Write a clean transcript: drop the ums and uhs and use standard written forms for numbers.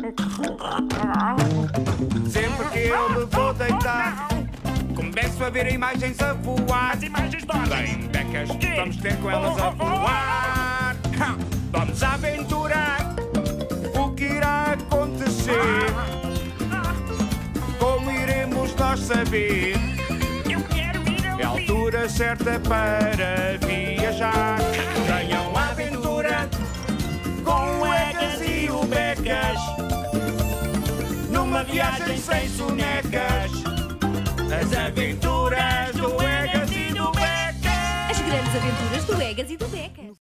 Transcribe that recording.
Sempre que eu me vou deitar, começo a ver imagens a voar. As imagens dormem. Bem, becas, vamos ter com elas a voar. Vamos à aventura, o que irá acontecer? Como iremos nós saber? Eu quero ir É a altura certa para viajar. Venham à aventura com o Egas e o Becas, numa viagem sem sonecas. As aventuras do Egas e do Becas. As grandes aventuras do Egas e do Becas.